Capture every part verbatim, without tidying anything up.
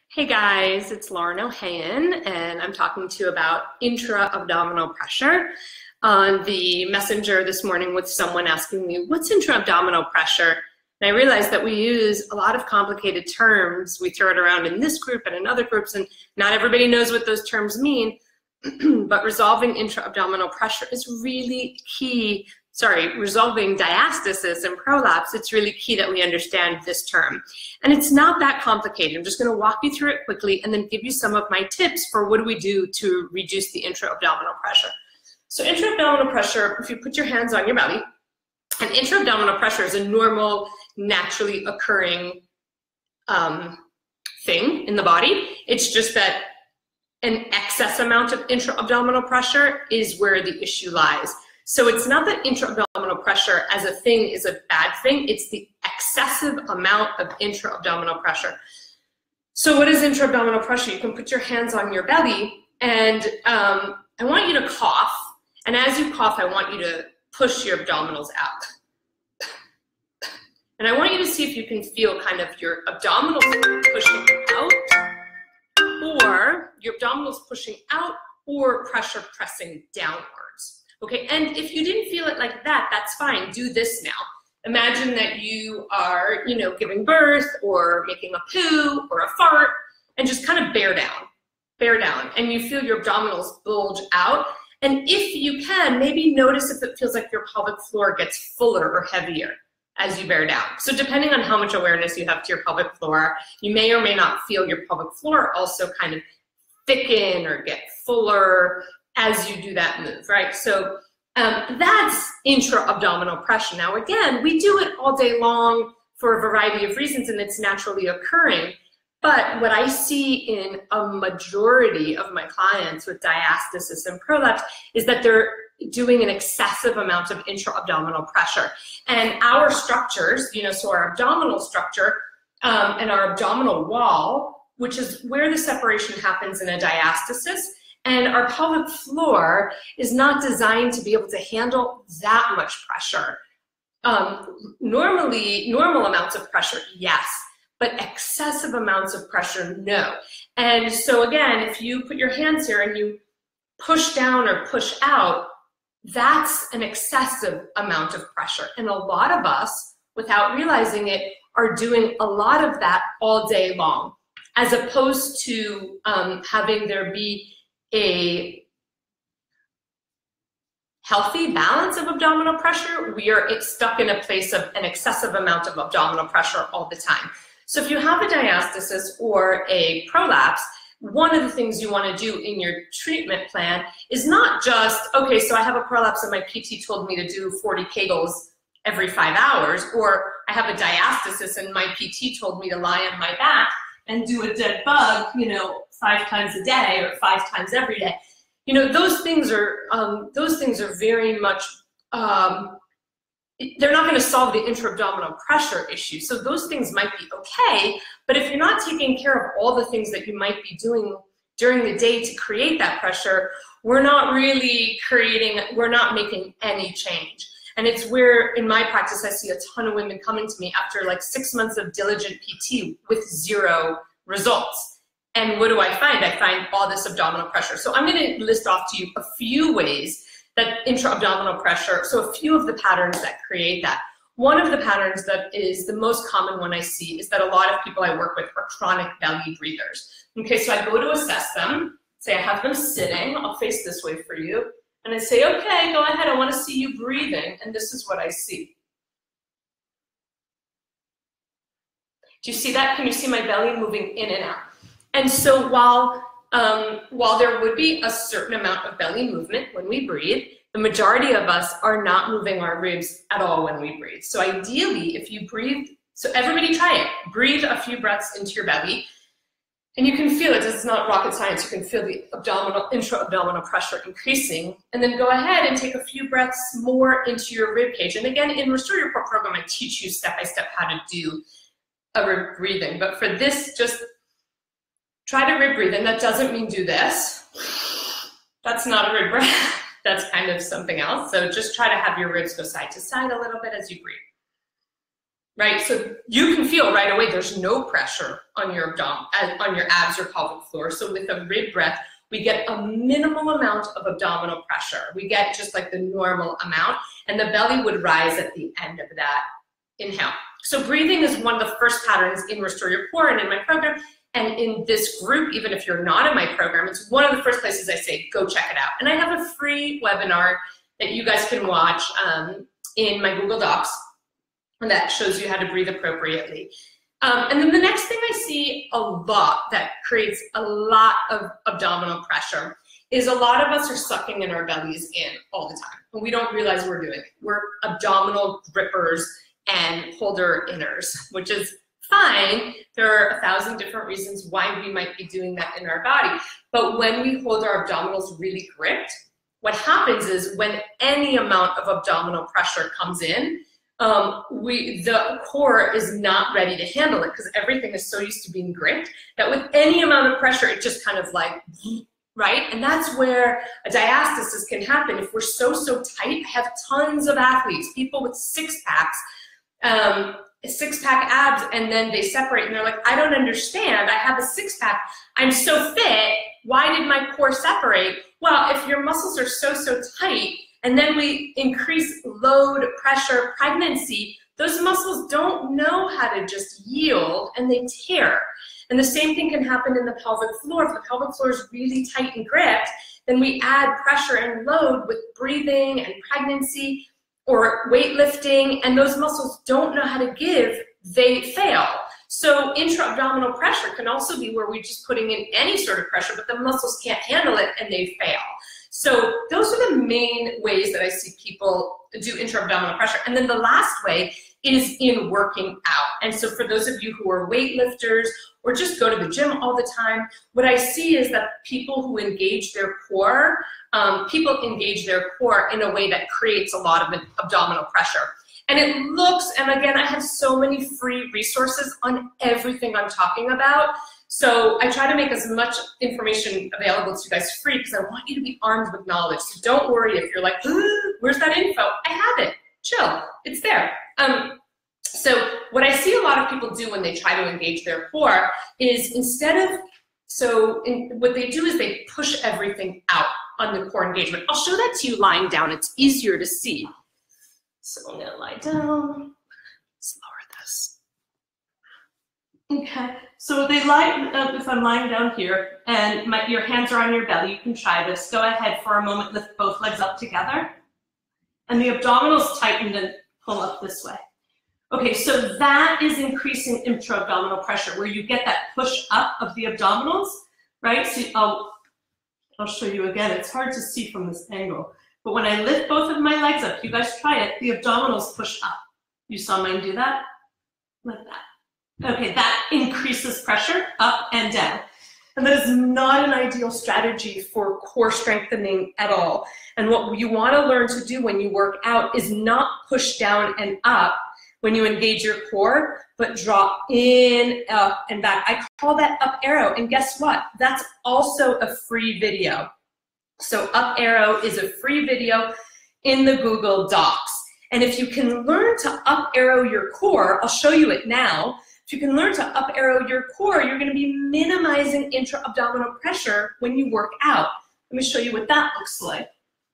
Hey guys, it's Lauren Ohayon, and I'm talking to you about intra-abdominal pressure. On the messenger this morning with someone asking me, what's intra-abdominal pressure? And I realized that we use a lot of complicated terms. We throw it around in this group and in other groups, and not everybody knows what those terms mean. But resolving intra-abdominal pressure is really key. Sorry, resolving diastasis and prolapse, it's really key that we understand this term. And it's not that complicated. I'm just going to walk you through it quickly and then give you some of my tips for what do we do to reduce the intra-abdominal pressure. So intra-abdominal pressure, if you put your hands on your belly, and intra-abdominal pressure is a normal, naturally occurring um, thing in the body. It's just that an excess amount of intra-abdominal pressure is where the issue lies. So it's not that intra-abdominal pressure as a thing is a bad thing, it's the excessive amount of intra-abdominal pressure. So what is intra-abdominal pressure? You can put your hands on your belly, and um, I want you to cough. And as you cough, I want you to push your abdominals out. And I want you to see if you can feel kind of your abdominals pushing out, or your abdominals pushing out, or pressure pressing downwards. Okay, and if you didn't feel it like that, that's fine. Do this now. Imagine that you are, you know, giving birth or making a poo or a fart, and just kind of bear down, bear down, and you feel your abdominals bulge out. And if you can, maybe notice if it feels like your pelvic floor gets fuller or heavier as you bear down. So depending on how much awareness you have to your pelvic floor, you may or may not feel your pelvic floor also kind of thicken or get fuller as you do that move, right? So um, that's intra-abdominal pressure. Now again, we do it all day long for a variety of reasons, and it's naturally occurring. But what I see in a majority of my clients with diastasis and prolapse is that they're doing an excessive amount of intra-abdominal pressure. And our structures, you know, so our abdominal structure um, and our abdominal wall, which is where the separation happens in a diastasis, and our pelvic floor is not designed to be able to handle that much pressure. Um, normally, normal amounts of pressure, yes, but excessive amounts of pressure, no. And so again, if you put your hands here and you push down or push out, that's an excessive amount of pressure. And a lot of us, without realizing it, are doing a lot of that all day long, as opposed to um, having there be a healthy balance of abdominal pressure. We are stuck in a place of an excessive amount of abdominal pressure all the time. So if you have a diastasis or a prolapse, one of the things you want to do in your treatment plan is not just, okay, so I have a prolapse and my P T told me to do forty Kegels every five hours, or I have a diastasis and my P T told me to lie on my back and do a dead bug, you know, five times a day or five times every day. You know, those things are, um, those things are very much, um, they're not going to solve the intra-abdominal pressure issue. So those things might be okay, but if you're not taking care of all the things that you might be doing during the day to create that pressure, we're not really creating, we're not making any change. And it's where, in my practice, I see a ton of women coming to me after like six months of diligent P T with zero results. And what do I find? I find all this abdominal pressure. So I'm going to list off to you a few ways that intra-abdominal pressure, so a few of the patterns that create that. One of the patterns that is the most common one I see is that a lot of people I work with are chronic belly breathers. Okay, so I go to assess them, say I have them sitting, I'll face this way for you, and I say, okay, go ahead, I want to see you breathing, and this is what I see. Do you see that? Can you see my belly moving in and out? And so while Um, while there would be a certain amount of belly movement when we breathe, the majority of us are not moving our ribs at all when we breathe. So ideally, if you breathe, so everybody try it, breathe a few breaths into your belly, and you can feel it. It's not rocket science. You can feel the abdominal, intra-abdominal pressure increasing, and then go ahead and take a few breaths more into your rib cage. And again, in Restore Your Core program, I teach you step-by-step how to do a rib breathing. But for this, just try to rib breathe, and that doesn't mean do this. That's not a rib breath. That's kind of something else. So just try to have your ribs go side to side a little bit as you breathe. right? So you can feel right away there's no pressure on your abdomen, on your abs or pelvic floor. So with a rib breath, we get a minimal amount of abdominal pressure. We get just like the normal amount, and the belly would rise at the end of that inhale. So breathing is one of the first patterns in Restore Your Core and in my program. And in this group, even if you're not in my program, it's one of the first places I say, go check it out. And I have a free webinar that you guys can watch um, in my Google Docs that shows you how to breathe appropriately. Um, and then the next thing I see a lot that creates a lot of abdominal pressure is a lot of us are sucking in our bellies in all the time. And we don't realize we're doing it. We're abdominal grippers and holder inners, which is fine. There are a thousand different reasons why we might be doing that in our body. But when we hold our abdominals really gripped, what happens is when any amount of abdominal pressure comes in, um, we, the core is not ready to handle it because everything is so used to being gripped that with any amount of pressure, it just kind of like, right? And that's where a diastasis can happen. If we're so, so tight, I have tons of athletes, people with six packs, um, six pack abs, and then they separate and they're like, I don't understand. I have a six pack. I'm so fit. Why did my core separate? Well, if your muscles are so, so tight, and then we increase load, pressure, pregnancy, those muscles don't know how to just yield and they tear. And the same thing can happen in the pelvic floor. If the pelvic floor is really tight and gripped, then we add pressure and load with breathing and pregnancy or weightlifting, and those muscles don't know how to give, they fail. So intra-abdominal pressure can also be where we're just putting in any sort of pressure, but the muscles can't handle it and they fail. So those are the main ways that I see people do intra-abdominal pressure. And then the last way is in working out. And so for those of you who are weightlifters or just go to the gym all the time, what I see is that people who engage their core, um, people engage their core in a way that creates a lot of abdominal pressure. And it looks, and again, I have so many free resources on everything I'm talking about. So I try to make as much information available to you guys free because I want you to be armed with knowledge. So don't worry if you're like, where's that info? I have it. Chill. It's there. Um, so what I see a lot of people do when they try to engage their core is instead of, so in, what they do is they push everything out on the core engagement. I'll show that to you lying down. It's easier to see. So I'm going to lie down. Let's lower this. Okay, so they lie, uh, if I'm lying down here and my, your hands are on your belly, you can try this. Go ahead for a moment, lift both legs up together. And the abdominals tighten and pull up this way. Okay, so that is increasing intra-abdominal pressure, where you get that push up of the abdominals, right? So I'll, I'll show you again. It's hard to see from this angle. But when I lift both of my legs up, you guys try it, the abdominals push up. You saw mine do that? Like that. Okay, that increases pressure up and down. And that is not an ideal strategy for core strengthening at all. And what you want to learn to do when you work out is not push down and up when you engage your core, but draw in, up, and back. I call that up arrow. And guess what? That's also a free video. So up arrow is a free video in the Google Docs. And if you can learn to up arrow your core, I'll show you it now. If you can learn to up arrow your core, you're going to be minimizing intra-abdominal pressure when you work out. Let me show you what that looks like.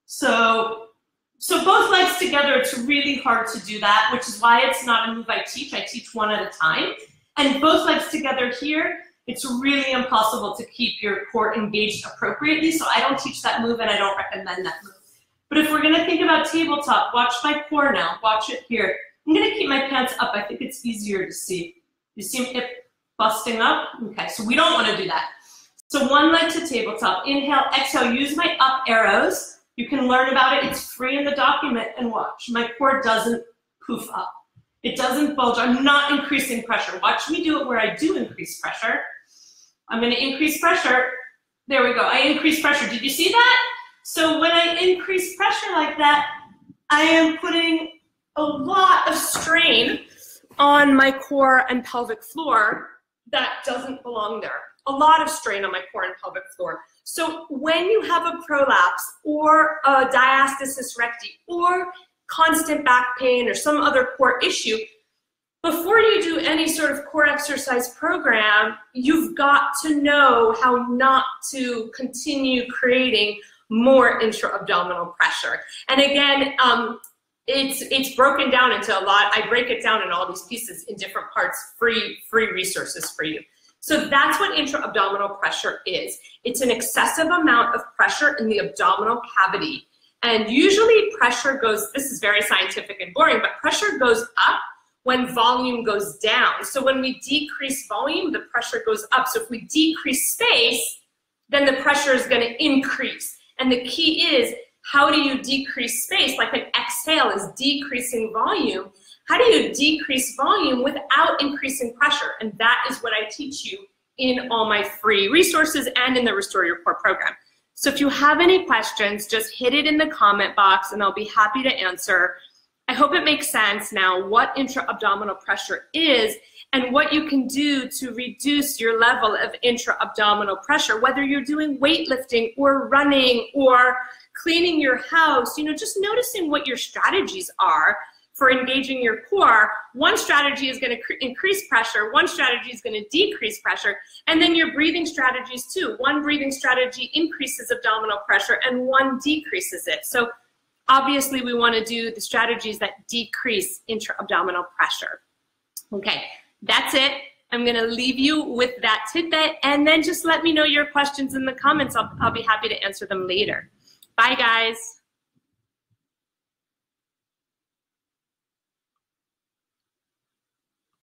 So, so both legs together, it's really hard to do that, which is why it's not a move I teach. I teach one at a time. And both legs together here, it's really impossible to keep your core engaged appropriately. So I don't teach that move and I don't recommend that move. But if we're going to think about tabletop, watch my core now. Watch it here. I'm going to keep my pants up. I think it's easier to see. You see it busting up? Okay, so we don't want to do that. So one leg to tabletop. Inhale, exhale, use my up arrows. You can learn about it. It's free in the document and watch. My core doesn't poof up. It doesn't bulge. I'm not increasing pressure. Watch me do it where I do increase pressure. I'm going to increase pressure. There we go. I increase pressure. Did you see that? So when I increase pressure like that, I am putting a lot of strain on my core and pelvic floor that doesn't belong there. A lot of strain on my core and pelvic floor. So when you have a prolapse or a diastasis recti or constant back pain or some other core issue, before you do any sort of core exercise program, you've got to know how not to continue creating more intra-abdominal pressure. And again, um, it's it's broken down into a lot. I break it down in all these pieces in different parts, free, free resources for you. So that's what intra-abdominal pressure is. It's an excessive amount of pressure in the abdominal cavity. And usually pressure goes, this is very scientific and boring, but pressure goes up when volume goes down. So when we decrease volume, the pressure goes up. So if we decrease space, then the pressure is going to increase. And the key is, how do you decrease space? Like an exhale is decreasing volume. How do you decrease volume without increasing pressure? And that is what I teach you in all my free resources and in the Restore Your Core program. So if you have any questions, just hit it in the comment box and I'll be happy to answer. I hope it makes sense now what intra-abdominal pressure is and what you can do to reduce your level of intra-abdominal pressure, whether you're doing weightlifting or running or cleaning your house, you know, just noticing what your strategies are for engaging your core. One strategy is going to increase pressure, one strategy is going to decrease pressure, and then your breathing strategies too. One breathing strategy increases abdominal pressure and one decreases it. So obviously we want to do the strategies that decrease intra-abdominal pressure. Okay, that's it. I'm going to leave you with that tidbit, and then just let me know your questions in the comments. I'll, I'll be happy to answer them later. Bye, guys.